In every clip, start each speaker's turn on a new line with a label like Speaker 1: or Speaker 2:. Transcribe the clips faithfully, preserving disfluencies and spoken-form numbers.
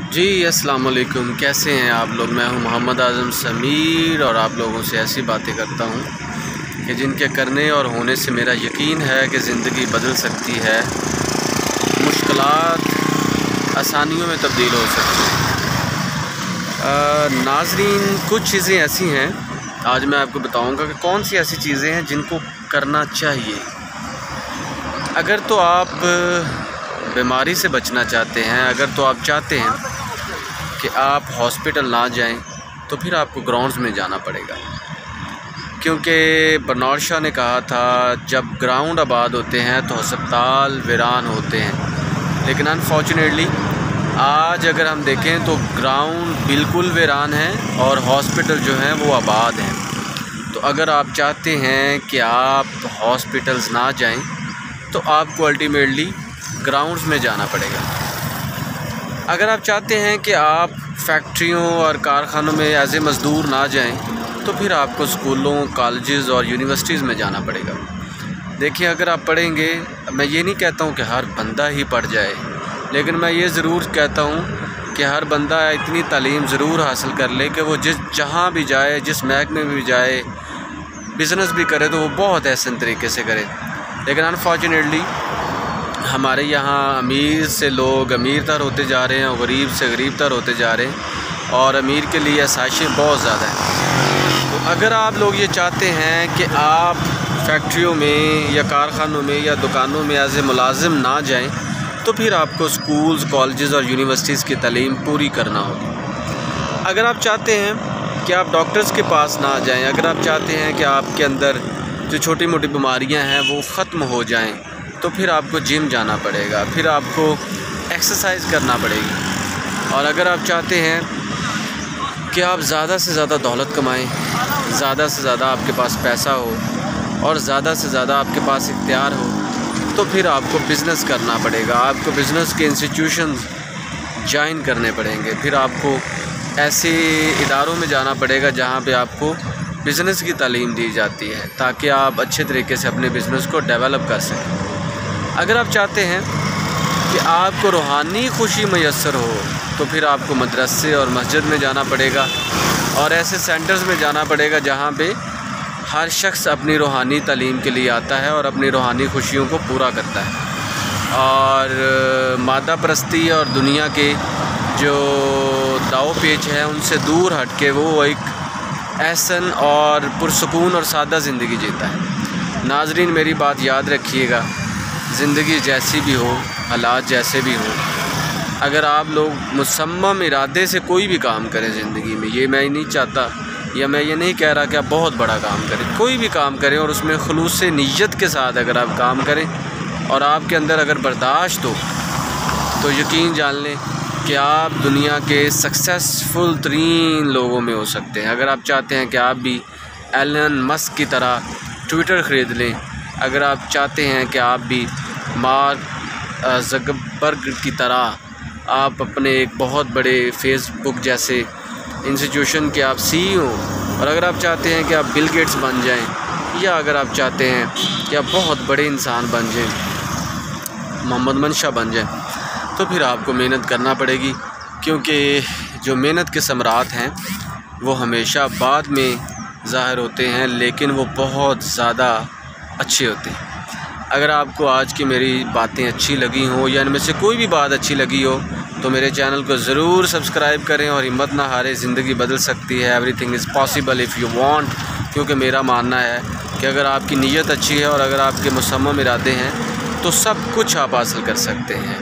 Speaker 1: जी अस्सलाम वालेकुम, कैसे हैं आप लोग। मैं हूं मोहम्मद आज़म समीर और आप लोगों से ऐसी बातें करता हूं कि जिनके करने और होने से मेरा यकीन है कि ज़िंदगी बदल सकती है, मुश्किलात आसानियों में तब्दील हो सकती हैं। नाज़रीन, कुछ चीज़ें ऐसी हैं आज मैं आपको बताऊंगा कि कौन सी ऐसी चीज़ें हैं जिनको करना चाहिए। अगर तो आप बीमारी से बचना चाहते हैं, अगर तो आप चाहते हैं कि आप हॉस्पिटल ना जाएं, तो फिर आपको ग्राउंड्स में जाना पड़ेगा, क्योंकि बर्नार्ड शॉ ने कहा था जब ग्राउंड आबाद होते हैं तो अस्पताल वीरान होते हैं। लेकिन अनफॉर्चुनेटली आज अगर हम देखें तो ग्राउंड बिल्कुल वीरान है और हॉस्पिटल जो हैं वो आबाद हैं। तो अगर आप चाहते हैं कि आप हॉस्पिटल्स ना जाएं, तो आपको अल्टीमेटली ग्राउंड्स में जाना पड़ेगा। अगर आप चाहते हैं कि आप फैक्ट्रियों और कारखानों में एज ए मज़दूर ना जाएं, तो फिर आपको स्कूलों, कॉलेजेस और यूनिवर्सिटीज़ में जाना पड़ेगा। देखिए, अगर आप पढ़ेंगे, मैं ये नहीं कहता हूँ कि हर बंदा ही पढ़ जाए, लेकिन मैं ये ज़रूर कहता हूँ कि हर बंदा इतनी तालीम ज़रूर हासिल कर ले कि वो जिस जहाँ भी जाए, जिस महकमे में भी जाए, बिज़नेस भी करे तो वो बहुत एहसन तरीके से करे। लेकिन अनफॉर्चुनेटली हमारे यहाँ अमीर से लोग अमीर तर होते जा रहे हैं और गरीब से गरीब तर होते जा रहे हैं, और अमीर के लिए आसाइशें बहुत ज़्यादा हैं। तो अगर आप लोग ये चाहते हैं कि आप फैक्ट्रियों में या कारखानों में या दुकानों में एज ए मुलाजिम ना जाएं, तो फिर आपको स्कूल्स, कॉलेजेस और यूनिवर्सिटीज़ की तालीम पूरी करना होगी। अगर आप चाहते हैं कि आप डॉक्टर्स के पास ना जाएं, अगर आप चाहते हैं कि आपके अंदर जो छोटी मोटी बीमारियां हैं वो ख़त्म हो जाएं, तो फिर आपको जिम जाना पड़ेगा, फिर आपको एक्सरसाइज करना पड़ेगी। और अगर आप चाहते हैं कि आप ज़्यादा से ज़्यादा दौलत कमाएं, ज़्यादा से ज़्यादा आपके पास पैसा हो और ज़्यादा से ज़्यादा आपके पास इख्तियार हो, तो फिर आपको बिज़नेस करना पड़ेगा। आपको बिज़नेस के इंस्टीट्यूशंस ज्वाइन करने पड़ेंगे, फिर आपको ऐसे इदारों में जाना पड़ेगा जहाँ पे आपको बिज़नेस की तालीम दी जाती है, ताकि आप अच्छे तरीके से अपने बिज़नेस को डेवलप कर सकें। अगर आप चाहते हैं कि आपको रूहानी खुशी मैसर हो, तो फिर आपको मदरसे और मस्जिद में जाना पड़ेगा और ऐसे सेंटर्स में जाना पड़ेगा जहाँ पे हर शख्स अपनी रूहानी तालीम के लिए आता है और अपनी रूहानी खुशियों को पूरा करता है। और मादा परस्ती और दुनिया के जो दाव पेच हैं उनसे दूर हट के वो एक एहसन और पुरसकून और सादा ज़िंदगी जीता है। नाज़रीन, मेरी बात याद रखिएगा, ज़िंदगी जैसी भी हो, हालात जैसे भी हो, अगर आप लोग मुसम्मम इरादे से कोई भी काम करें ज़िंदगी में, ये मैं नहीं चाहता या मैं ये नहीं कह रहा कि आप बहुत बड़ा काम करें, कोई भी काम करें और उसमें खुलूस से नियत के साथ अगर आप काम करें और आपके अंदर अगर बर्दाश्त हो, तो यकीन जान लें कि आप दुनिया के सक्सेसफुल तरीन लोगों में हो सकते हैं। अगर आप चाहते हैं कि आप भी एलन मस्क की तरह ट्विटर ख़रीद लें, अगर आप चाहते हैं कि आप भी मार्क ज़करबर्ग की तरह आप अपने एक बहुत बड़े फेसबुक जैसे इंस्टीट्यूशन के आप सी ई ओ, और अगर आप चाहते हैं कि आप बिल गेट्स बन जाएं, या अगर आप चाहते हैं कि आप बहुत बड़े इंसान बन जाएं, मोहम्मद मंशा बन जाएं, तो फिर आपको मेहनत करना पड़ेगी, क्योंकि जो मेहनत के समरात हैं वो हमेशा बाद में ज़ाहिर होते हैं, लेकिन वो बहुत ज़्यादा अच्छे होते हैं। अगर आपको आज की मेरी बातें अच्छी लगी हों या इनमें से कोई भी बात अच्छी लगी हो, तो मेरे चैनल को ज़रूर सब्सक्राइब करें और हिम्मत ना हारें। ज़िंदगी बदल सकती है, everything is possible if you want. क्योंकि मेरा मानना है कि अगर आपकी नीयत अच्छी है और अगर आपके मुसम्मम इरादे हैं, तो सब कुछ आप हासिल कर सकते हैं।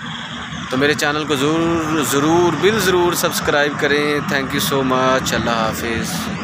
Speaker 1: तो मेरे चैनल को ज़रूर ज़रूर बिल ज़रूर सब्सक्राइब करें। Thank you so much. अल्लाह हाफिज़।